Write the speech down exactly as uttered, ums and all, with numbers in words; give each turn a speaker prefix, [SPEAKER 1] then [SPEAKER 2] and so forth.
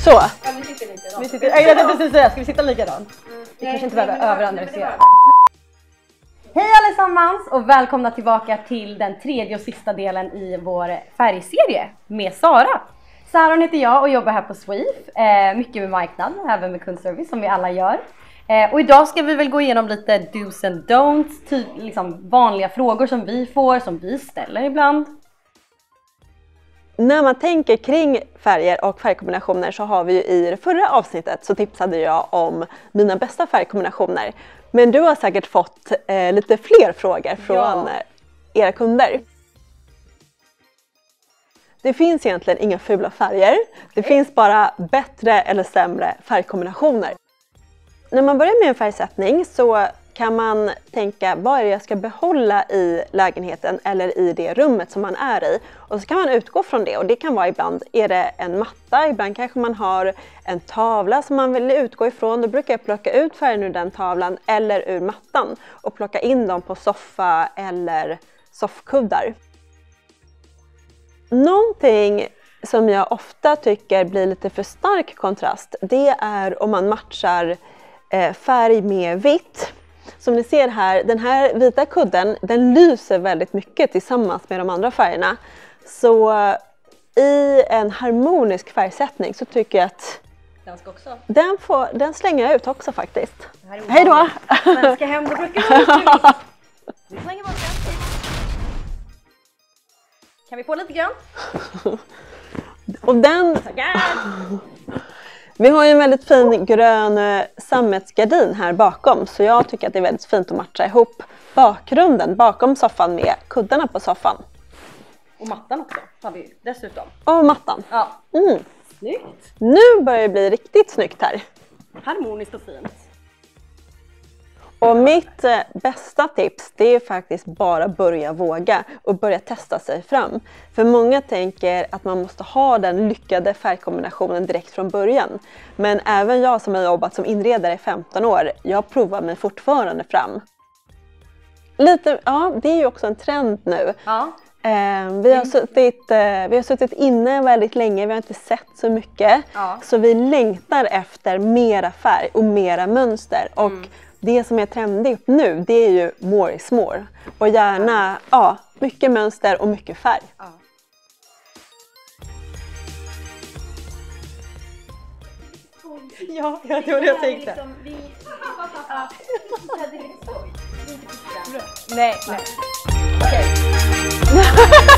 [SPEAKER 1] Så.
[SPEAKER 2] Ja, vi sitter lite då.
[SPEAKER 1] Vi sitter, jag tänkte precis säga, ska vi sitta likadant? Mm. Vi kanske inte behöver överanalysera. Hej allesammans och välkomna tillbaka till den tredje och sista delen i vår färgserie med Sara. Sara heter jag och jobbar här på Sweef. Eh, mycket med marknad, även med kundservice som vi alla gör. Eh, och idag ska vi väl gå igenom lite do's and don'ts, typ liksom vanliga frågor som vi får, som vi ställer ibland. När man tänker kring färger och färgkombinationer så har vi ju i det förra avsnittet så tipsade jag om mina bästa färgkombinationer. Men du har säkert fått eh, lite fler frågor från ja. era kunder. Det finns egentligen inga fula färger. Det finns bara bättre eller sämre färgkombinationer. När man börjar med en färgsättning så kan man tänka vad är det jag ska behålla i lägenheten eller i det rummet som man är i. Och så kan man utgå från det och det kan vara ibland är det en matta, ibland kanske man har en tavla som man vill utgå ifrån. Då brukar jag plocka ut färgen ur den tavlan eller ur mattan och plocka in dem på soffa eller soffkuddar. Någonting som jag ofta tycker blir lite för stark kontrast, det är om man matchar eh, färg med vitt. Som ni ser här, den här vita kudden, den lyser väldigt mycket tillsammans med de andra färgerna. Så i en harmonisk färgsättning så tycker jag att
[SPEAKER 2] den ska också.
[SPEAKER 1] Den, får, den slänger jag ut också faktiskt. Hej då!
[SPEAKER 2] Svenska hem, då brukar vi Vi slänger bort den. Kan vi få lite grön?
[SPEAKER 1] Och den... Vi har ju en väldigt fin grön sammetsgardin här bakom. Så jag tycker att det är väldigt fint att matcha ihop bakgrunden bakom soffan med kuddarna på soffan.
[SPEAKER 2] Och mattan också har vi dessutom.
[SPEAKER 1] Och mattan.
[SPEAKER 2] Ja.
[SPEAKER 1] Mm.
[SPEAKER 2] Snyggt.
[SPEAKER 1] Nu börjar det bli riktigt snyggt här.
[SPEAKER 2] Harmoniskt och fint.
[SPEAKER 1] Och mitt eh, bästa tips det är faktiskt bara börja våga och börja testa sig fram. För många tänker att man måste ha den lyckade färgkombinationen direkt från början. Men även jag som har jobbat som inredare i femton år, jag provar mig fortfarande fram. Lite, ja, det är ju också en trend nu.
[SPEAKER 2] Ja.
[SPEAKER 1] Eh, vi, har suttit, eh, vi har suttit inne väldigt länge, vi har inte sett så mycket. Ja. Så vi längtar efter mera färg och mera mönster. Och mm. det som är trendigt nu, det är ju more is more. Och gärna ja, mycket mönster och mycket färg. Ja. Ja, det var det jag tänkte.
[SPEAKER 2] Liksom, vi, ja, vi hade lite skoj.
[SPEAKER 1] Nej, nej.
[SPEAKER 2] Okej.